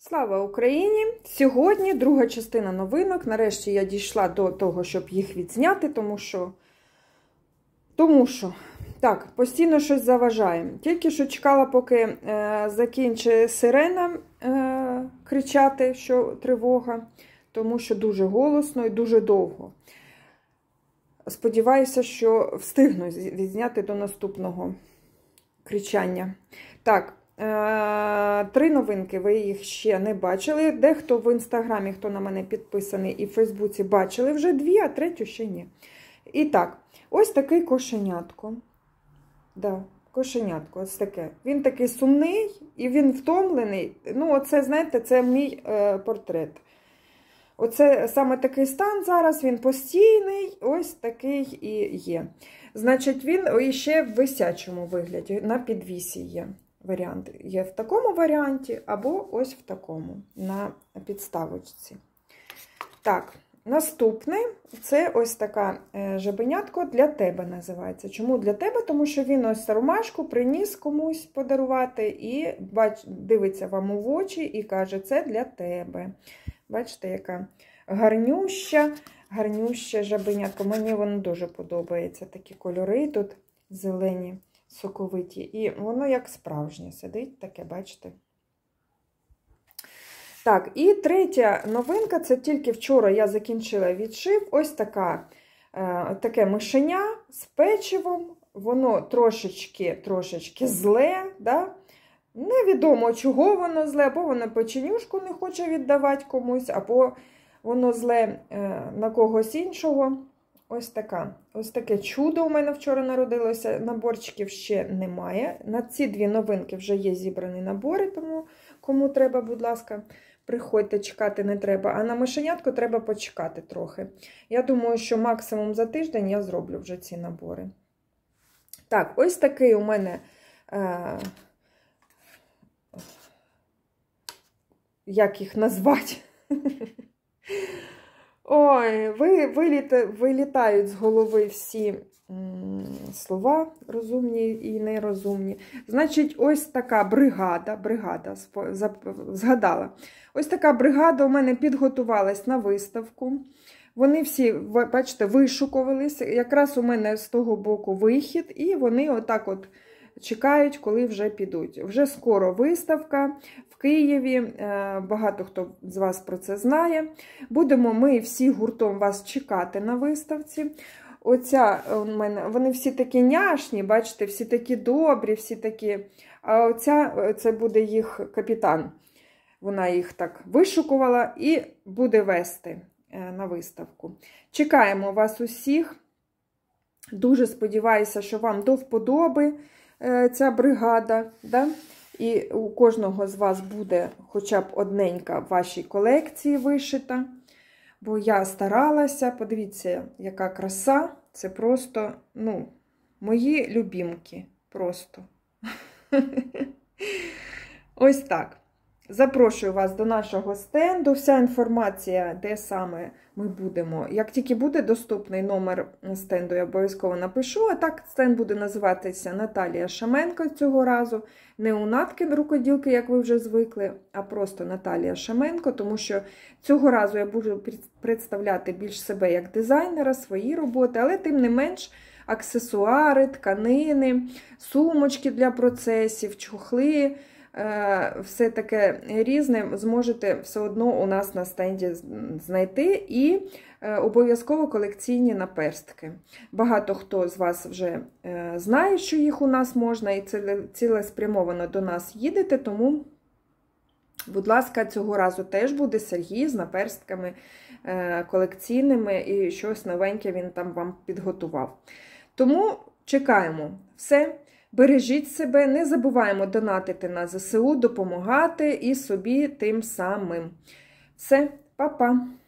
Слава Україні! Сьогодні друга частина новинок. Нарешті я дійшла до того, щоб їх відзняти, тому що так, постійно щось заважає. Тільки що чекала, поки закінчить сирена кричати, що тривога, тому що дуже голосно і дуже довго. Сподіваюся, що встигну відзняти до наступного кричання. Так. 3 новинки, ви їх ще не бачили. Дехто в інстаграмі, хто на мене підписаний, і в Фейсбуці бачили вже 2, а 3 ще ні. І так, ось такий кошенятко. Да, кошенятко, ось таке. Він такий сумний і він втомлений. Ну, оце, знаєте, це мій портрет. Оце саме такий стан зараз, він постійний, ось такий і є. Значить, він ще в висячому вигляді, на підвісі є. Варіант є в такому варіанті, або ось в такому, на підставочці. Так, наступний, це ось така жабенятко для тебе називається. Чому для тебе? Тому що він ось ромашку приніс комусь подарувати і дивиться вам у очі і каже, це для тебе. Бачите, яка гарнюща жабенятко. Мені воно дуже подобається, такі кольори тут зелені. Соковиті. І воно як справжнє сидить, таке, бачите. Так, і третя новинка, це тільки вчора я закінчила відшив. Ось таке мишеня з печивом. Воно трошечки зле, да? Невідомо, чого воно зле, або воно печенюшку не хоче віддавати комусь, або воно зле на когось іншого. Ось таке чудо у мене вчора народилося, наборчиків ще немає. На ці 2 новинки вже є зібрані набори, тому кому треба, будь ласка, приходьте, чекати не треба. А на мишенятку треба почекати трохи. Я думаю, що максимум за тиждень я зроблю вже ці набори. Так, ось такий у мене, як їх назвати? Ой, вилітають з голови всі слова, розумні і нерозумні. Значить, ось така бригада, згадала. Ось така бригада у мене підготувалась на виставку. Вони всі, бачите, вишукувалися. Якраз у мене з того боку вихід, і вони отак от чекають, коли вже підуть. Вже скоро виставка в Києві, багато хто з вас про це знає. Будемо ми всі гуртом вас чекати на виставці. Оця у мене, вони всі такі няшні, бачите, всі такі добрі, всі такі. А оця, це буде їх капітан. Вона їх так вишукувала і буде вести на виставку. Чекаємо вас усіх. Дуже сподіваюся, що вам до вподоби ця бригада, да? І у кожного з вас буде хоча б одненька в вашій колекції вишита, бо я старалася, подивіться, яка краса, це просто, ну, мої любімки, просто. Ось так. Запрошую вас до нашого стенду. Вся інформація, де саме ми будемо. Як тільки буде доступний номер стенду, я обов'язково напишу. А так стенд буде називатися Наталія Шаменко цього разу. Не у Наткін рукоділки, як ви вже звикли, а просто Наталія Шаменко. Тому що цього разу я буду представляти більш себе як дизайнера, свої роботи. Але тим не менш аксесуари, тканини, сумочки для процесів, чохли, все таке різне зможете все одно у нас на стенді знайти, і обов'язково колекційні наперстки. Багато хто з вас вже знає, що їх у нас можна, і цілеспрямовано до нас їдете, тому, будь ласка, цього разу теж буде Сергій з наперстками колекційними, і щось новеньке він там вам підготував. Тому чекаємо. Все. Бережіть себе, не забуваємо донатити на ЗСУ, допомагати і собі тим самим. Все, па-па!